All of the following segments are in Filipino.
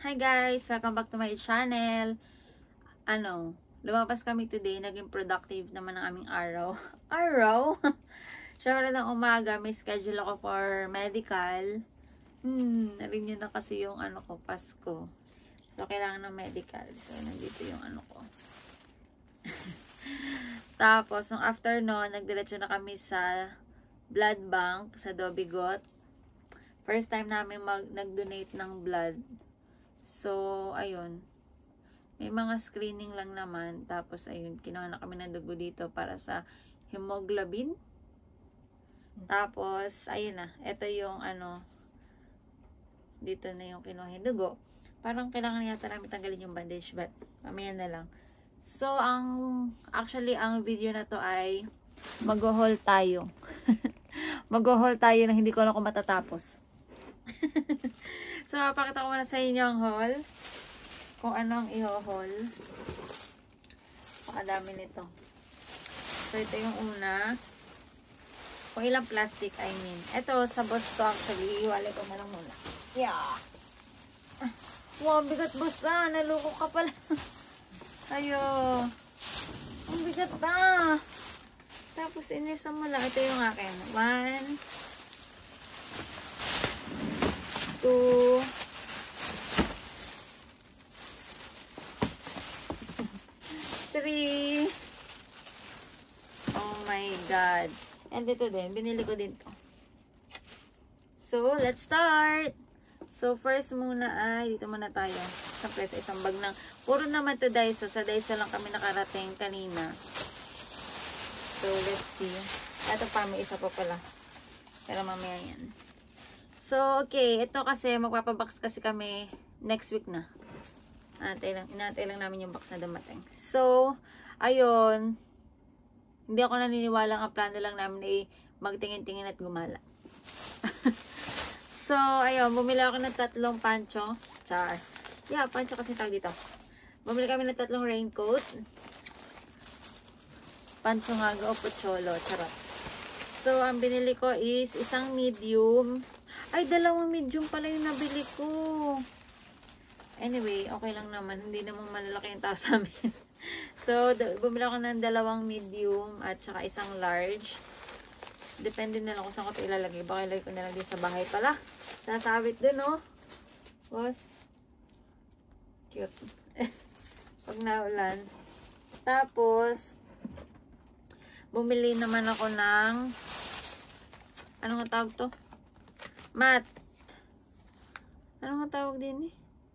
Hi guys! Welcome back to my channel. Lumabas kami today. Naging productive naman ang aming araw. Siyempre ng umaga, may schedule ako for medical. Narinig nyo na kasi yung Pasko. So, kailangan ng medical. So, nandito yung ko. Tapos, nung afternoon, nagdiretso na kami sa blood bank, sa Dobigot. First time namin nag-donate ng blood. So, ayun. May mga screening lang naman. Tapos, ayun, kinuha na kami ng dugo dito para sa hemoglobin. Tapos, ayun na. Ito yung dito na yung kinuha yung dugo. Parang kailangan yata namin tanggalin yung bandage, but mamaya na lang. So, actually, ang video na to ay mag-haul tayo. Mag-haul tayo na hindi ko alam kung matatapos. So, papakita ko muna sa inyo ang haul. Kung ano ang i-haul. Pakadami nito. So, ito yung una. Kung ilang plastic, I mean. Ito, sa boss to actually. Iwalay ko na lang muna. Yeah. Wow, bigat boss na. Naloko ka pala. Ayo. Ang bigat na. Tapos, inisa mo lang. Ito yung akin. 1, 2, 3. Oh my God. And ito din. Binili ko din to. So, let's start. So, first muna ay, dito muna tayo. Siyempre, sa isang bag ng, puro naman to Daiso. Sa Daiso lang kami nakarating kanina. So, let's see. Ito pa, may isa pa pala. Pero mamaya yan. So, okay. Ito kasi, magpapabox kasi kami next week na. Inaantay lang namin yung box na dumating. So, ayun. Hindi ako naniniwala. Ang plano lang namin ay magtingin-tingin at gumala. So, ayun. Bumili ako ng 3 pancho. Char. Yeah, pancho kasi tawag dito. Bumili kami ng 3 raincoat. Pancho nga o pocholo. Charot. So, ang binili ko is isang medium. Ay, 2 medium pala yung nabili ko. Anyway, okay lang naman. Hindi naman malalaki yung tao sa amin. So, bumili ako ng 2 medium at saka isang large. Depende na lang kung saan ko ito ilalagay. Baka ilalagay ko na lang din sa bahay pala. Sasabit dun, oh. Was cute. Pag naulan. Tapos, bumili naman ako ng ano nga tawag to? Mat. Ano nga tawag din eh?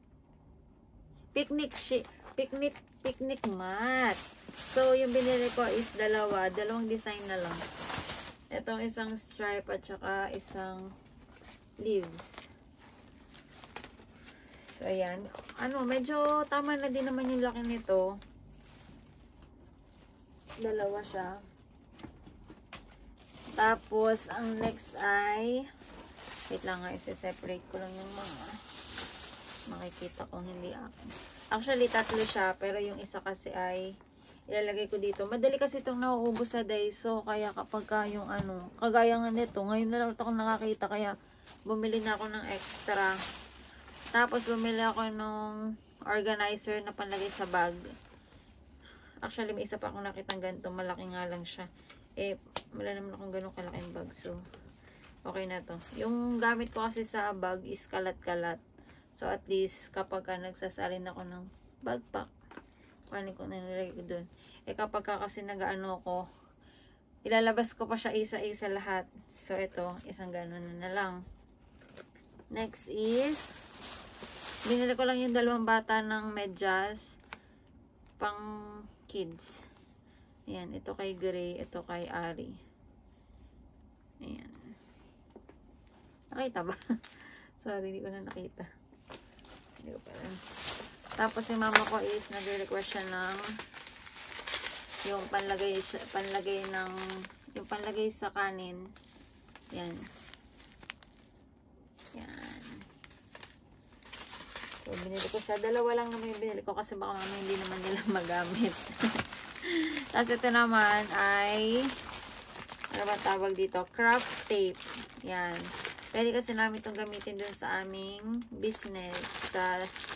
Picnic mat. So, yung binili ko is 2. 2 design na lang. Itong isang stripe at saka isang leaves. So, ayan. Medyo tama na din naman yung laki nito. 2 siya. Tapos, ang next ay wait lang nga, isa-separate ko lang yung mga makikita kong hindi akin. Actually, 3 siya, pero yung isa kasi ay ilalagay ko dito. Madali kasi itong nauubos sa Daiso, kaya kapag yung kagaya nga nito, ngayon na lang ito akong nakakita, kaya bumili na ako ng extra. Tapos, bumili ako ng organizer na panlagay sa bag. Actually, may isa pa akong nakitang ganito, malaki nga lang siya. Wala naman akong ganun kalaking bag, so okay na to. Yung gamit ko kasi sa bag is kalat-kalat. So, at least, kapag nagsasalin ako ng backpack, paano ko nilagay ko dun. Kapag kasi nag-ano ko, ilalabas ko pa siya isa-isa lahat. So, ito, isang ganun na lang. Next is, binili ko lang yung 2 bata ng medyas, pang kids. Ayan, ito kay Gray, ito kay Ari. Ayan. Nakita ba? Sorry, hindi ko na nakita. Hindi ko pa rin. Tapos yung mama ko is nag-request siya ng yung panlagay ng yung panlagay sa kanin. Yan. Yan. So, binili ko siya. 2 lang naman yung binili ko kasi baka mamaya hindi naman nila magamit. Tapos ito naman ay ano ba tawag dito? Craft tape. Yan. Pwede kasi namin itong gamitin dun sa aming business. Sa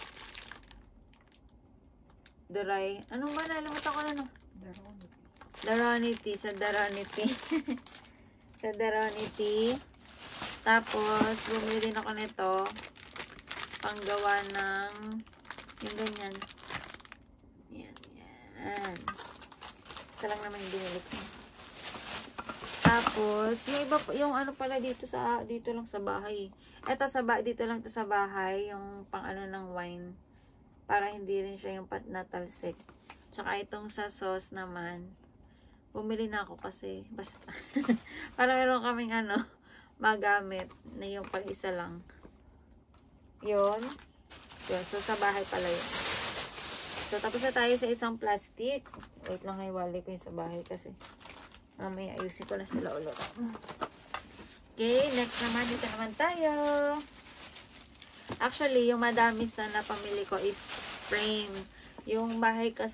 Duray. Anong ba? Nalimutan ko na no? Daronity. Sa Daronity. Sa Daronity. Tapos, bumili din ako nito. Panggawa ng yung ganyan. Yan. Yan. Isa lang naman yung binili ko. Tapos, yung iba, yung ano pala dito lang sa bahay. Eto dito lang to sa bahay, yung pang ano ng wine. Para hindi rin siya yung natalsik. Tsaka itong sa sauce naman, bumili na ako kasi, basta. Para meron kaming ano, magamit na yung pag-isa lang. Yun. So, sa bahay pala yun. So, tapos na tayo sa isang plastic. Wait lang, iwalay ko yung sa bahay kasi. Mamaya ayusin ko na sila ulit. Okay, next naman, dito naman tayo. Actually, yung madami sa napamili ko is frame. Yung bahay ko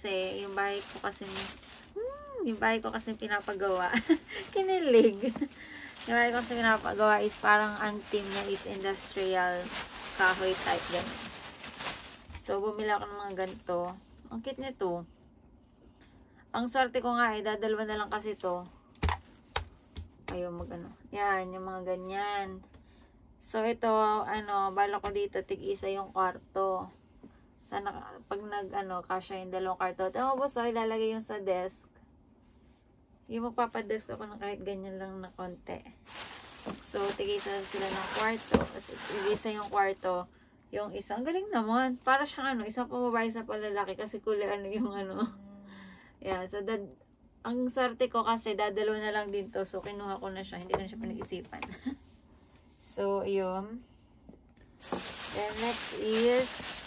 kasi pinapagawa. Kinilig. Yung bahay ko kasi pinapagawa is parang ang team niya is industrial kahoy type ganun. So, bumili ako ng mga ganito. Ang cute nito. Ang swerte ko nga dadalwa na lang kasi to. Ayaw magano. Yan, yung mga ganyan. So, ito, bala ko dito, tig-isa yung kwarto. Sana, pag kasya yung dalawang kwarto. Tapos, ilalagay yung sa desk. Yung magpapadesk ako ng kahit ganyan lang na konti. So, tig-isa sila ng kwarto. Tig-isa yung kwarto. Yung isa, ang galing naman. Para siyang isang pambabae, isang palalaki. Kasi kulay yung Yeah, so, ang swerte ko kasi, dadalaw na lang din to. So, kinuha ko na siya. Hindi ko na siya pinag-isipan. So, yun. Then, next is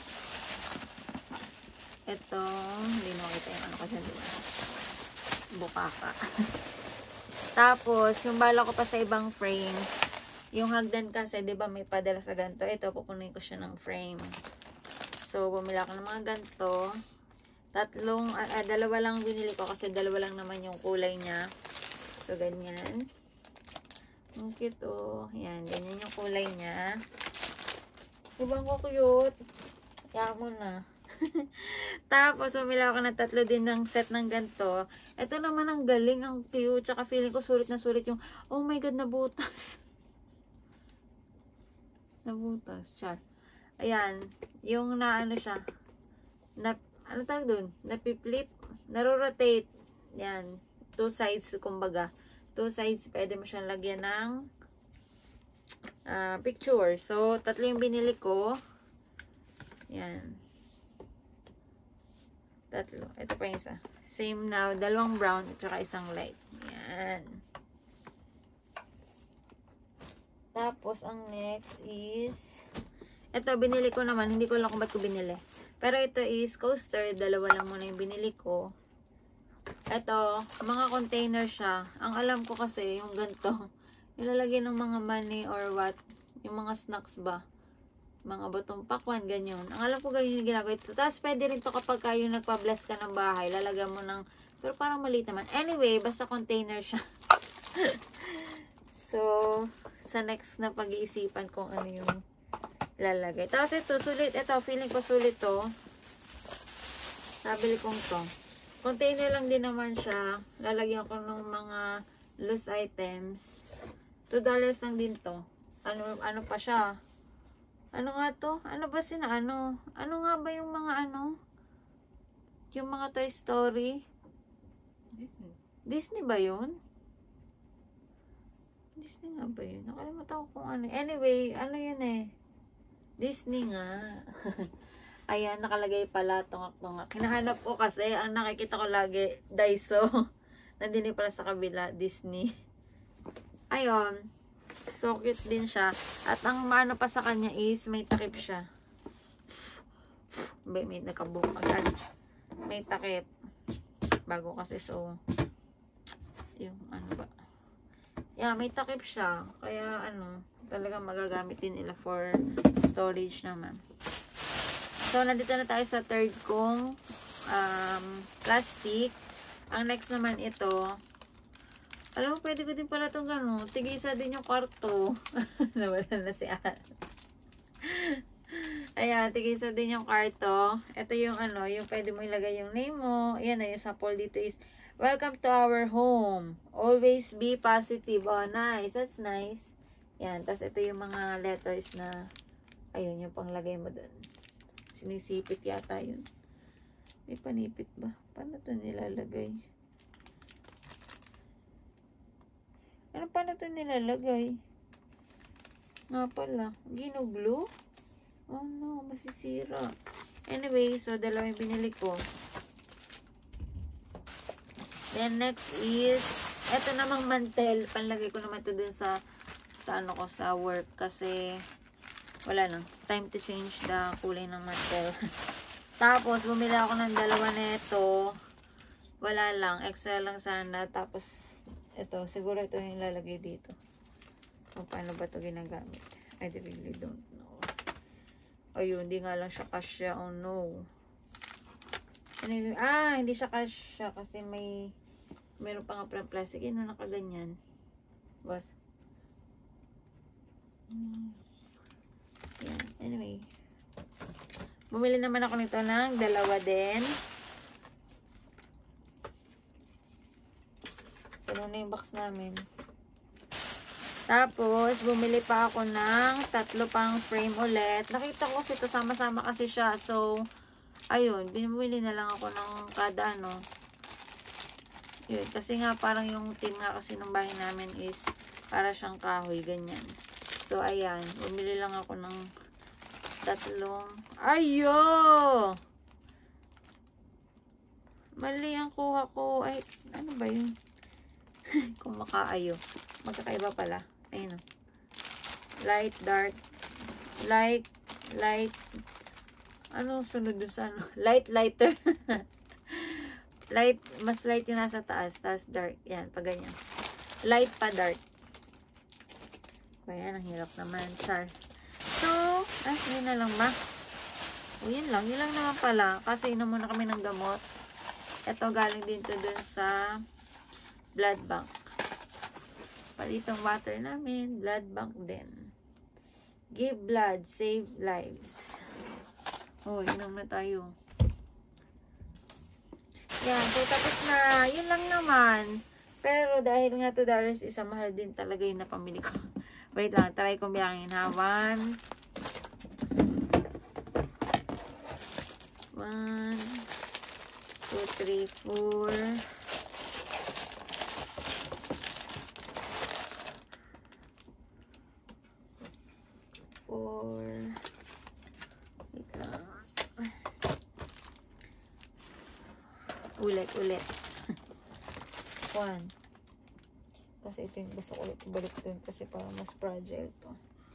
ito. Hindi na kita yung ko dyan, diba? Bukaka. Tapos, yung bala ko pa sa ibang frame. Yung hagdan kasi, diba, may padala sa ganito. Ito, pupunin ko siya ng frame. So, bumili ako ng mga ganito. Dalawa lang binili ko kasi dalawa lang naman yung kulay niya. So, ganyan. Ang cute, oh. Yan, ganyan yung kulay niya. Ibang ko cute. Kaya mo na. Tapos, bumili ako ng 3 din ng set ng ganito. Ito naman ang galing, ang cute. Tsaka feeling ko sulit na sulit yung, oh my god, nabutas. Nabutas, char. Ayan, yung siya. Ano tawag dun? Napi-flip, naro-rotate. Yan, 2 sides, kumbaga. 2 sides, pwede mo siyang lagyan ng picture. So, 3 yung binili ko. Yan. 3. Ito pa yung isa. Same now. 2 brown at saka 1 light. Yan. Tapos, ang next is ito, binili ko naman. Hindi ko lang kung ba't ko binili. Pero ito is coaster. 2 lang muna yung binili ko. Ito, mga container siya. Ang alam ko kasi, yung ganito, nilalagay ng mga money or what, yung mga snacks ba, mga batong pakwan, ganyan. Ang alam ko ganyan yung ginagawa ito. Tapos, pwede rin to kapag kayo nagpa-bless ka ng bahay, lalagyan mo ng, pero parang maliit naman. Anyway, basta container siya. So, sa next na pag-iisipan kung ano yung lalagay. Tapos, ito, sulit. Ito, feeling ko sulit to. Nabili kong to. Container lang din naman siya. Lalagyan ko ng mga loose items. $2 lang din to. Ano pa siya? Ano nga to? Ano ba ano nga ba yung mga yung mga Toy Story? Disney ba yun? Disney nga ba yun? Nakalimutan ko kung ano. Anyway, ano yun eh? Disney nga. Ayan, nakalagay pala, tungak-tungak. Hinahanap ko kasi, ang nakikita ko lagi, Daiso. Nandini pala sa kabila, Disney. Ayun. So, cute din siya. At ang maano pa sa kanya is, may takip siya. May nakaboom agad. May takip. Bago kasi, so, yung ano ba. Yeah, may takip siya. Kaya, talagang magagamit din nila for storage naman. So, nandito na tayo sa 3rd kong plastic. Ang next naman ito, Alam mo, pwede ko din pala itong gano'n. Tigisa din yung kwarto. Nawalan na si Al. Ayan, tigisa din yung kwarto. Ito yung ano, yung pwede mo ilagay yung name mo. Ayan na, yung sample dito is, welcome to our home. Always be positive. Oh, nice. That's nice. Yan, tapos ito yung mga letters na, ayun, yung panglagay mo dun. Sinisipit yata yun. May panipit ba? Paano ito nilalagay? Paano ito nilalagay? Nga pala, ginuglo? Oh no, masisira. Anyway, so dalawa yung binili ko. Then next is, eto namang mantel. Panlagay ko naman ito dun sa ano ko, sa work. Kasi, wala lang. Time to change the kulay ng mantel. Tapos, bumili ako ng dalawa nito. Wala lang. Extra lang sana. Tapos, ito. Siguro ito yung lalagay dito. O, paano ba ito ginagamit? I really don't know. Ayun, hindi nga lang siya kasya. Oh no. Anyway, hindi siya kasya kasi meron pa nga parang plastic. Yan na nakaganyan. Bas. Yan. Anyway. Bumili naman ako nito ng dalawa din. Ito na yung box namin. Tapos, bumili pa ako ng 3 pang frame ulit. Nakita ko kasi ito, sama-sama kasi siya. So, ayun, bumili na lang ako ng kada ano. Yun, kasi nga parang yung team nga kasi ng bahay namin is para siyang kahoy, ganyan. So, ayan, bumili lang ako ng 3. Ayo! Mali ang kuha ko. Ay, ano ba yun? Kung makaayo. Magkakaiba pala. Ayun o. Light, dark. Light. Ano sunod dun sa ano? Light, lighter. Light, mas light yung nasa taas. Tapos dark. Yan, pag ganyan. Light pa dark. Kaya, ang hirap naman. Char. So, yun na lang ba? O, yun lang. Yun lang naman pala. Kasi inom muna kami ng gamot. Ito, galing din to dun sa blood bank. Palitong water namin. Blood bank din. Give blood. Save lives. O, inom na tayo. Yan. So, tapos na. Yun lang naman. Pero, dahil nga $2 isa, mahal din talaga yung napamili ko. Wait lang. Try kong bilangin ha. 1, 2, 3, 4, 4. Wait lang. Ulit. 1. Kasi ito yung basta ulit balik dun kasi para mas fragile to.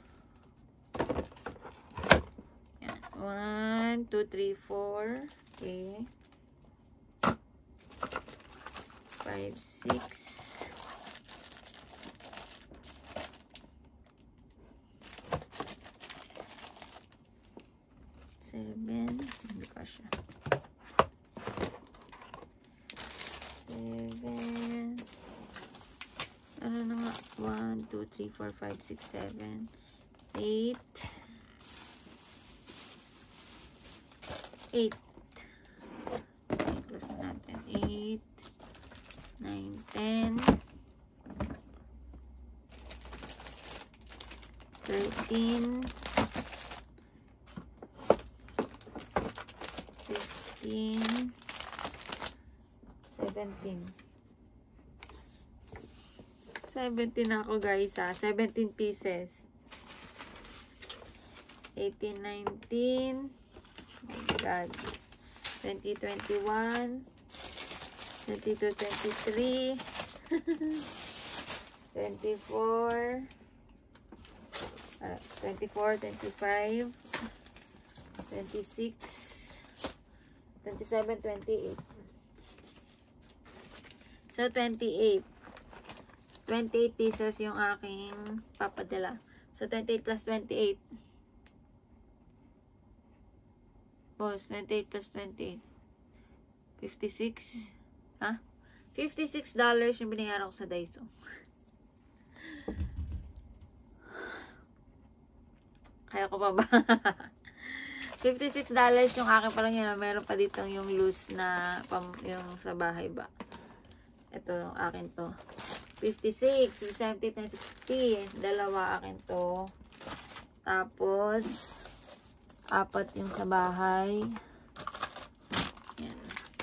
Yan. 1, 2, 3, 4. Okay. 5, 6. 7. Hindi ka siya. 7. Ano na nga? 1, 2, 3, 4, 5, 6, 7, 8. 8. Close natin. 8, 9, 10, 13, 15, 17. 17 na ako guys ha. 17 pieces. 18, 19. Oh my God. 20, 21. 22, 23. 24. 24, 25. 26. 27, 28. So, 28. 28 pieces yung aking papadala. So, 28 plus 28. Boss, 28 plus 28. 56. Ha? $56 yung binayaran ko sa Daiso. Kaya ko pa ba? $56 yung akin pa lang yun. Meron pa dito yung loose na yung sa bahay ba. Ito, akin to. 56, 70, 60. Dalawa akin to. Tapos, 4 yung sa bahay. Yan.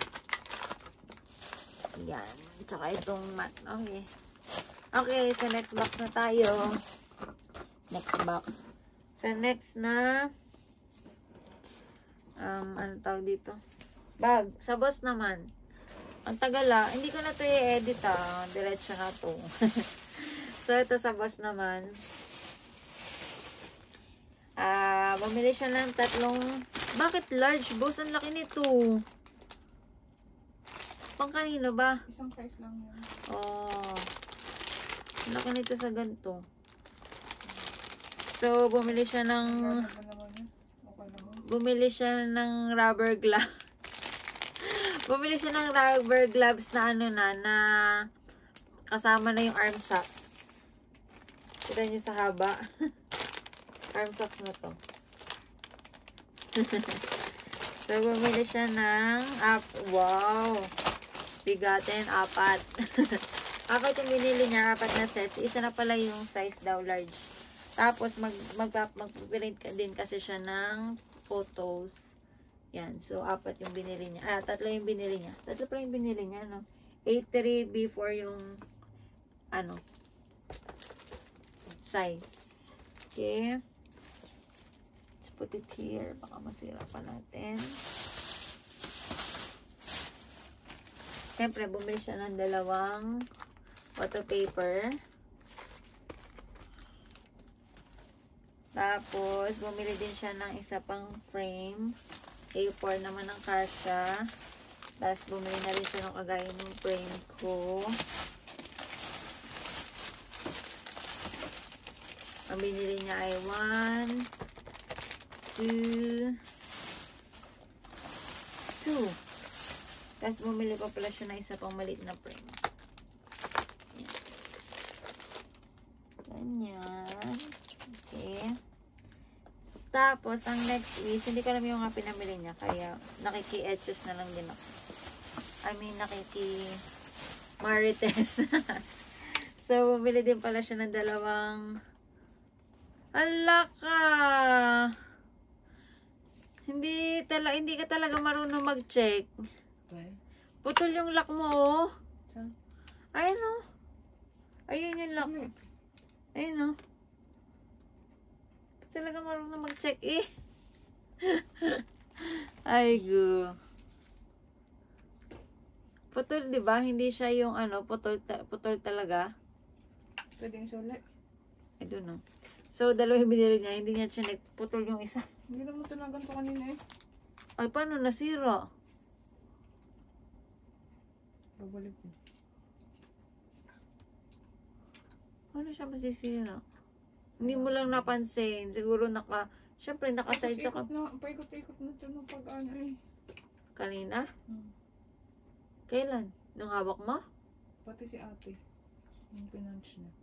Yan. Tsaka itong mat. Okay. Okay, sa next box na tayo. Next box. Sa next na ano tawag dito? Bag. Sa boss naman. Ang tagal hindi ko na to i-edit diretso na to. So, ito sa boss naman. Bumili siya ng 3. Bakit large, boss? Ang laki nito. Pang kanino ba? Isang size lang yan. Oh. Ang laki nito sa ganito. So, bumili siya ng rubber glove. Bumili siya ng rubber gloves na na kasama na yung arm socks. Kita niyo sa haba. Arm socks na to. So, bumili siya ng wow! Bigatin, 4. 4 yung binili niya, 4 na sets. Isa na pala yung size daw, large. Tapos, magpiprint din kasi siya ng photos. Yan. So, 4 yung binili niya. 3 yung binili niya. 3 pa yung binili niya, no? A3, B4 yung, size. Okay. Let's put it here. Baka masira pa natin. Siyempre, bumili siya ng 2 photo paper. Tapos, bumili din siya ng isa pang frame. A4 naman ang kasya. Tapos, bumili na rin siya ng kagaya ng frame ko. Ang binili niya ay 1, 2. Tapos, bumili pa pala siya ng isa pang maliit na frame. Ganyan. Okay. Tapos, ang next is, hindi ko alam yung nga pinamili niya. Kaya, nakiki-etches na lang din ako. I mean, nakiki-marites. So, bumili din pala siya ng 2. Alaka! Hindi ka talaga marunong mag-check. Okay. Putol yung lock mo, oh. Saan? Ayun, oh. Ayun yung lock. Ayun, oh. Talaga marunong mag-check, eh. Ay, go. Putol, di ba? Hindi siya yung, putol talaga. Pwedeng sulit. I don't know. So, 2 yung binili niya. Hindi niya chinek. Putol yung isa. Hindi naman ito na ganito kanina, eh. Ay, paano? Nasira. Babalik din. Paano siya masisira? Hindi mo lang napansin. Siguro syempre naka-side sa Paikot-ikot na ito ng pag-ano, eh. Kanina? Kailan? Nung hawak mo? Pati si ate. Yung pinunch niya.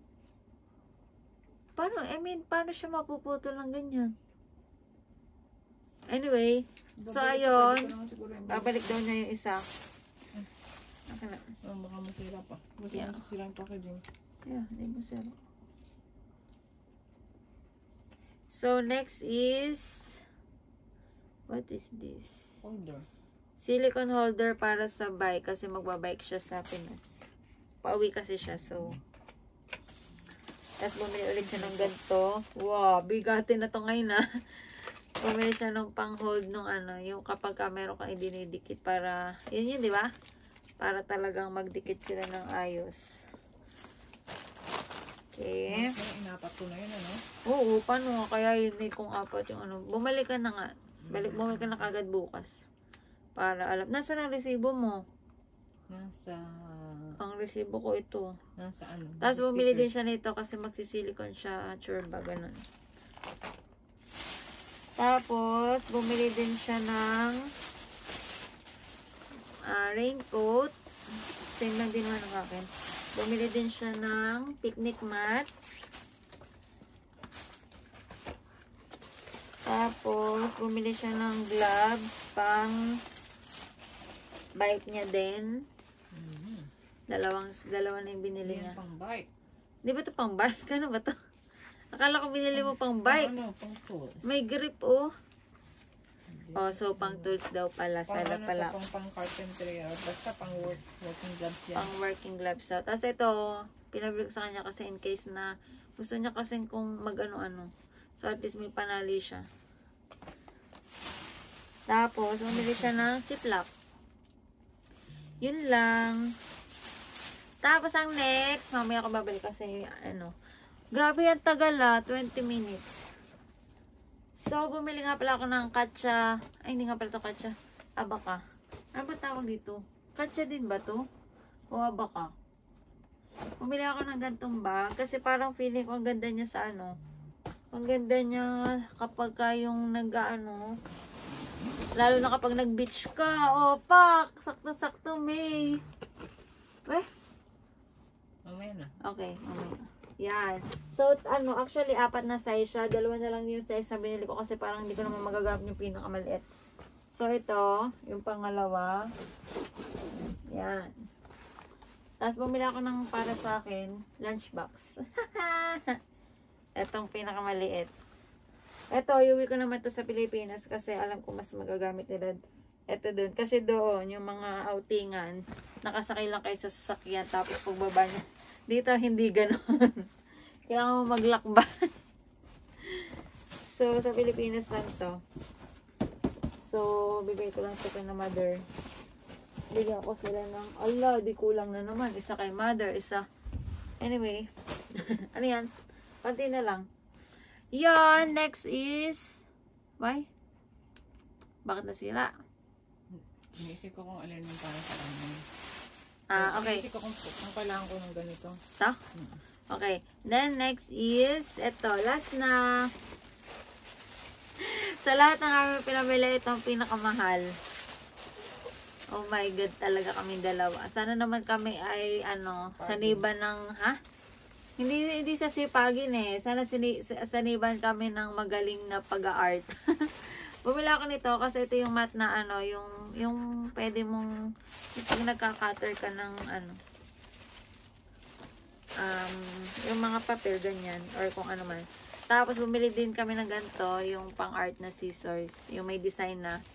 Paano siya mapuputol ng ganyan? Anyway, so ayun. Babalik daw niya yung isa. Okay na. Baka masira pa. Basta masira yung packaging. Yeah, hindi mo sira. So, next is, what is this? Holder. Silicone holder para sa bike kasi magbabike siya sa Pinas. Pauwi kasi siya, so. Tapos bumili ulit siya ng ganito. Wow, bigatin na to ngayon, ha. Bumili siya ng pang-hold nung yung kapag meron kang idinidikit para, yun, di ba? Para talagang magdikit sila ng ayos. Okay. Inapat ko na yun, Oo, paano nga kaya yun kung 4 yung Bumalik ka na nga. Bumalik ka na kagad bukas. Para alam. Nasaan ang resibo mo? Nasa... Ang resibo ko ito. Nasa Tapos bumili din siya nito kasi magsisilikon siya. Sure ba? Ganun. Tapos, bumili din siya ng raincoat. Same lang din naman ang akin. Bumili din siya ng picnic mat. Tapos, bumili siya ng gloves pang bike niya din. Dalawa na yung binili niya. Pang bike. Di ba ito pang bike? Ano ba ito? Akala ko binili mo pang bike. Pang tools. May grip, oh. Oh, so pang tools daw pala. Sala pala. Pang carpentry. Basta pang working gloves yan. Pang working gloves. Tapos ito, pinabili ko sa kanya kasi in case na gusto niya kasi kung mag-ano-ano. So at least may panali siya. Tapos, bumili siya ng ziplock. Yun lang. Tapos ang next, mamaya ako babalik kasi grabe yan tagal 20 minutes. So, bumili nga pala ako ng katsa. Ay, hindi nga pala ito katsa. Abaka. Ano ba tawag dito? Katsa din ba to? O abaka? Bumili ako ng gantong bag. Kasi parang feeling ko ang ganda niya sa ang ganda niya kapag yung lalo na kapag nag-beach ka. O, pak! Sakto-sakto, May. Mamaya na. Okay, mamaya. Yan. So, actually, 4 na size siya. 2 na lang yung size na binili ko kasi parang hindi ko naman magagamit yung pinakamaliit. So, ito, yung pangalawa. Yan. Tapos, bumili ako ng para sa akin, lunchbox. Itong pinakamaliit. Ito, iuwi ko naman to sa Pilipinas kasi alam ko mas magagamit nila ito doon. Kasi doon, yung mga outingan, nakasakay lang kayo sa sasakyan tapos pagbaba niya. Dito, hindi ganoon. Kailangan mo maglakban. So, sa Pilipinas lang to. So, bigay ko lang sa kanya mother. Bigyan ko sila ng, di kulang na naman. Isa kay mother, isa. Anyway. Ano yan? Panti na lang. Yan, next is, bakit nasira? Inisip ko kung alin yung para sa amin. Okay. Inisip ko kung kailangan ko ng ganito. So? Okay. Then, next is, ito, last na. Sa lahat ng aming pinamili, itong pinakamahal. Oh my God, talaga kami dalawa. Sana naman kami ay, saniban ng, Hindi sa sipagin eh. Sana saniban kami ng magaling na pag-art. Bumili ako nito kasi ito yung mat na yung pwede mong pag nagka-cutter ka ng yung mga papel ganyan or kung ano man. Tapos bumili din kami ng ganito, yung pang-art na scissors, yung may design na.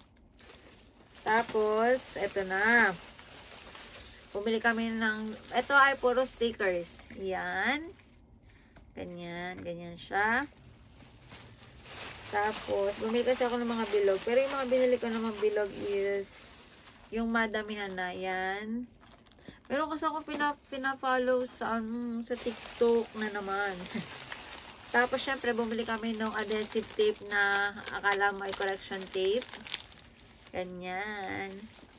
Tapos ito na. Bumili kami ng, ito ay puro stickers. Yan. Ganyan siya. Tapos, bumili kasi ako ng mga bilog. Pero yung mga binili ko naman bilog is yung madamihan na. Yan. Meron kasi ako pina-follow sa TikTok na naman. Tapos, syempre, bumili kami ng adhesive tape na akala mo ay collection tape. Ganyan.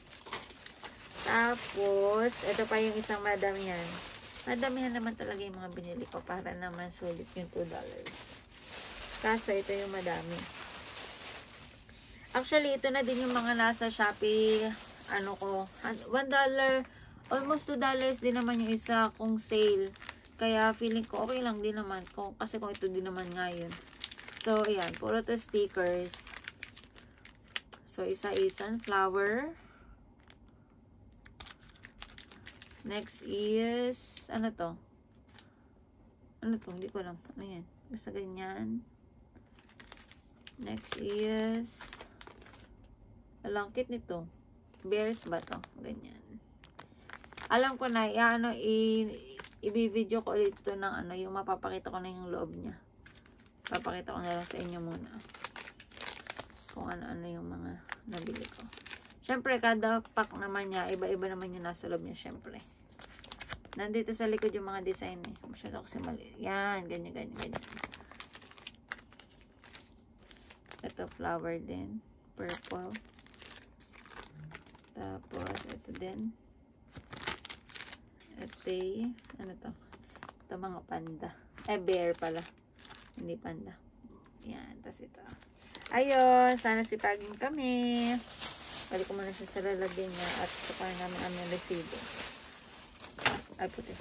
Tapos, ito pa yung isang madamihan. Madamihan naman talaga yung mga binili ko para naman sulit yung $2. Kaso, ito yung madami. Actually, ito na din yung mga nasa Shopee, $1, almost $2 din naman yung isa kung sale. Kaya, feeling ko, okay lang din naman. Kasi kung ito din naman ngayon. So, ayan. Puro to stickers. So, isa-isa. Flower. Next is, ano to? Hindi ko alam. Ano yan? Basta ganyan. Next is, alangkit nito. Bears ba to? Ganyan. Alam ko na, i-video ko ulit ito ng yung mapapakita ko na yung loob niya. Papakita ko na lang sa inyo muna. Kung ano yung mga nabili ko. Siyempre, kada pack naman niya, iba-iba naman yung nasa loob niya, siyempre. Nandito sa likod yung mga design eh. Masyado kasi mali. Yan, ganyan. Ito, flower din. Purple. Tapos, ito din. Ito, ano to? Ito mga panda. Bear pala. Hindi panda. Yan, tapos ito. Ayun, sana sipagin kami. Balik ko muna siya sa lalagyan niya at saka namin ang resibo. Ay, puti.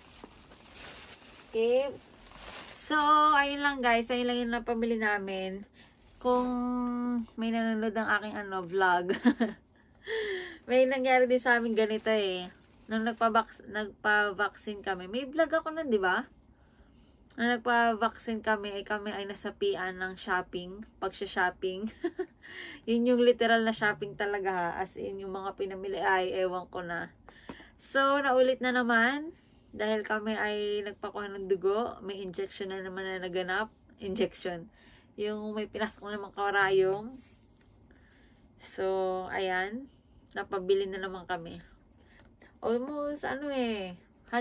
Okay. So, ayun lang guys. Ayun lang yung napamili namin. Kung may nanonood ng aking vlog. May nangyari din sa amin ganito eh. Nung nagpa-vaccine kami. May vlog ako nun, di ba? Nung nagpa-vaccine kami ay nasa pian ng shopping. Pagsha-shopping. Yun yung literal na shopping talaga ha. As in, yung mga pinamili ay ewan ko na. So, naulit na naman. Dahil kami ay nagpakuha ng dugo. May injection na naman na naganap. Injection. Yung may pinasok na naman karayom. So, ayan. Napabili na naman kami. Almost, 150?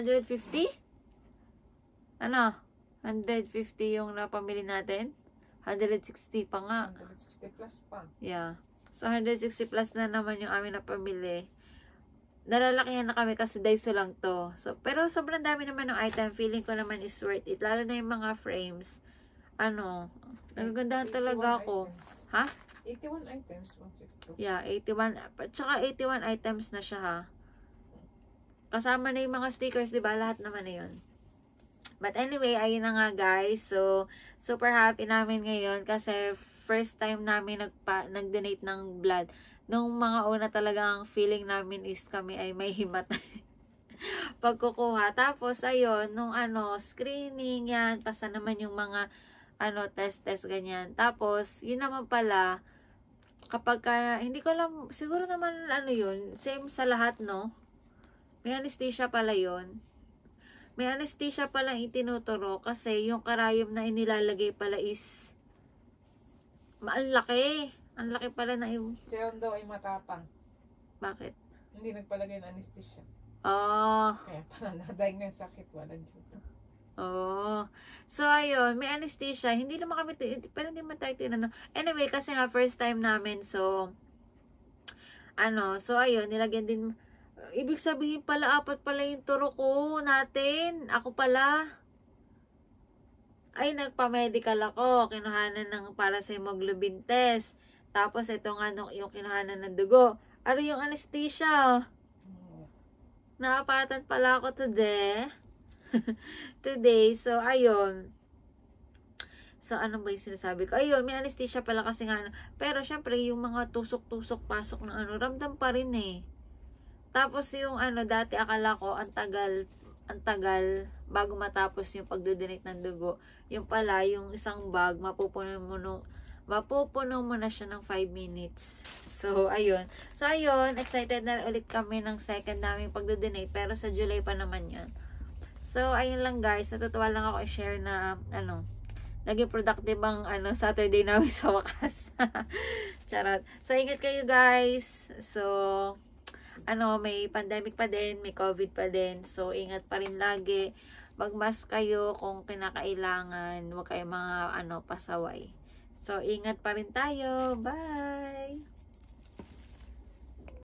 150 yung napamili natin. 160 pa nga. 160 plus pa. Yeah. So, 160 plus na naman yung amin napamili. Nalalakihan na kami kasi Daiso lang to. So, pero sobrang dami naman ng item. Feeling ko naman is worth it. Lalo na yung mga frames. Nagagandahan talaga ako. Items. Ha? 81 items, 162. Yeah, 81. Tsaka 81 items na siya ha. Kasama na yung mga stickers, diba? Lahat naman na yun. But anyway, ayun na nga guys. So, super happy namin ngayon kasi first time namin nag-donate ng blood. Nung mga una talagang feeling namin is kami ay may himatay. Pagkukuha. Tapos, ayun, nung screening yan, pasa naman yung mga test, ganyan. Tapos, yun naman pala, kapag hindi ko alam, siguro naman, yun, same sa lahat, no? May anesthesia pala yun. May anesthesia pala itinuturo kasi yung karayom na inilalagay pala is ang laki. Ang laki pala na yung... Si Ron daw ay matapang. Bakit? Hindi nagpalagay ng anesthesia. Oh. Kaya pala nadaig ng sakit, wala dito. Oh. So, ayun, may anesthesia. Hindi naman kami, pero hindi man tayo tinanong. Anyway, kasi nga first time namin, so, so, ayun, nilagyan din, ibig sabihin pala, 4 pala yung turo ko natin. Ako pala. Ay, nagpa-medical ako. Kinuhanan ng para sa hemoglobin test. Tapos, ito nga yung kinuhanan ng dugo. Ano yung anesthesia? Naapatan pala ako today. Today. So, ayun. So, ano ba yung sinasabi ko? Ayun, may anesthesia pala kasi nga. Pero, syempre, yung mga tusok-tusok, pasok ng ramdam pa rin eh. Tapos, yung dati akala ko, ang tagal bago matapos yung pagdodonate ng dugo. Yung pala, yung isang bag, mapupuno mo na siya ng 5 minutes. So, ayun. So, ayun. Excited na ulit kami ng second naming pagdodonate. Pero sa July pa naman yun. So, ayun lang guys. Natutuwa lang ako i-share na, naging productive ang, Saturday namin sa wakas. Charot. So, ingat kayo guys. So, may pandemic pa din, may COVID pa din. So, ingat pa rin lagi. Mag-mask kayo kung kinakailangan. Huwag kayo mga, pasaway. So, ingat pa rin tayo. Bye!